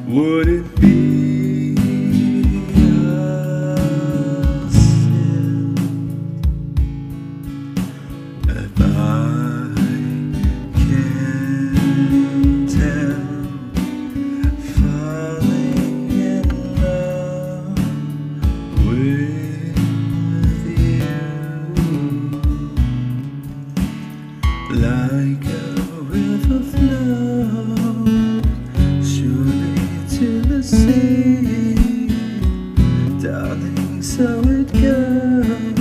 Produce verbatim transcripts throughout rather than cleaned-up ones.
Would it be a sin if I can't help falling in love with you? Like a river flows surely to the sea, darling, so it goes.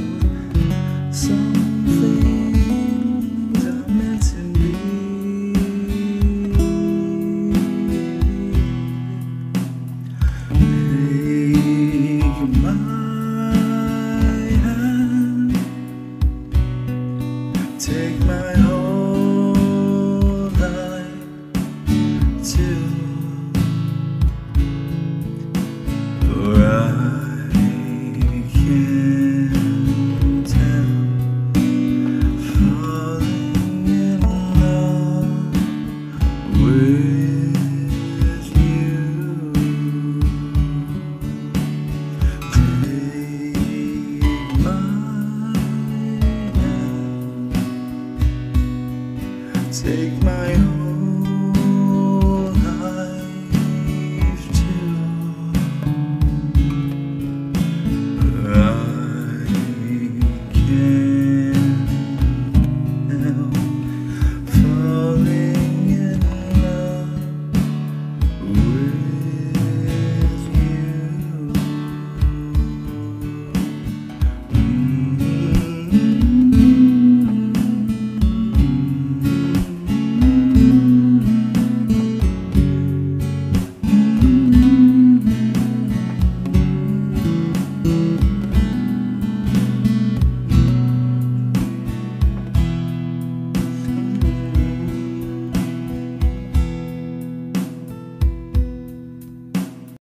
Some things are meant to be. Take my hand, take my whole life too. For I can't help falling in love with you. Take my hand, take my